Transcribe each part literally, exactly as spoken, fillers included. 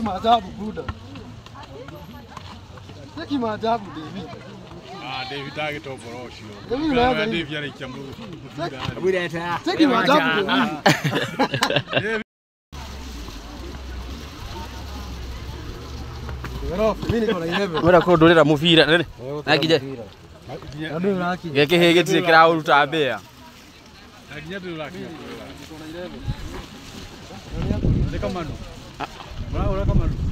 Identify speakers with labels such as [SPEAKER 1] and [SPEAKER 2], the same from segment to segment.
[SPEAKER 1] maajabu buda. Cheki maajabu David.
[SPEAKER 2] Ah, David tage to borosho.
[SPEAKER 1] David na
[SPEAKER 2] David yale chambu.
[SPEAKER 3] Buda ta.
[SPEAKER 1] Cheki maajabu David. Wero, mimi niko na eleven.
[SPEAKER 3] Wera ko ndorera mubira nene. Nakije.
[SPEAKER 1] Ndio laki.
[SPEAKER 3] Geke hege tire kira uruta mbea.
[SPEAKER 2] Nakinya tu laki. Ndeka manu. Bora ora kama manu.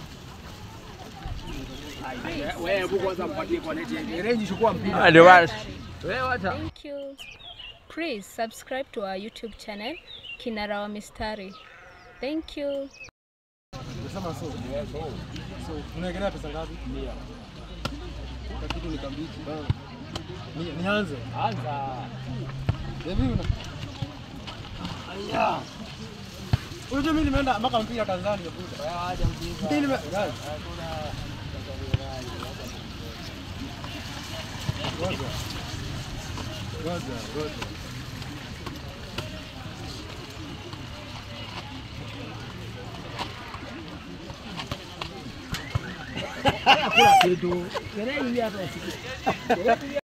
[SPEAKER 3] Wewe buku kwanza mpatie kwa neti. Range chukua mpira.
[SPEAKER 1] Ndio basi.
[SPEAKER 3] Wewe wacha.
[SPEAKER 4] Thank you. Please subscribe to our YouTube channel Kinara wa Mistari. Thank you.
[SPEAKER 1] Unasema so. So, unaegelea pesa ngapi? mia. Kwa kitu nikambiki bana. Ni nianze.
[SPEAKER 3] Anza.
[SPEAKER 1] Devi una. Aya. Unajua mimi nimeenda mpaka mpira Tanzania buda.
[SPEAKER 3] Wewe aje mpira.
[SPEAKER 1] Mimi nime Ngoja. Ngoja, ngoja.
[SPEAKER 3] Kula kitu. Kile ile hapa.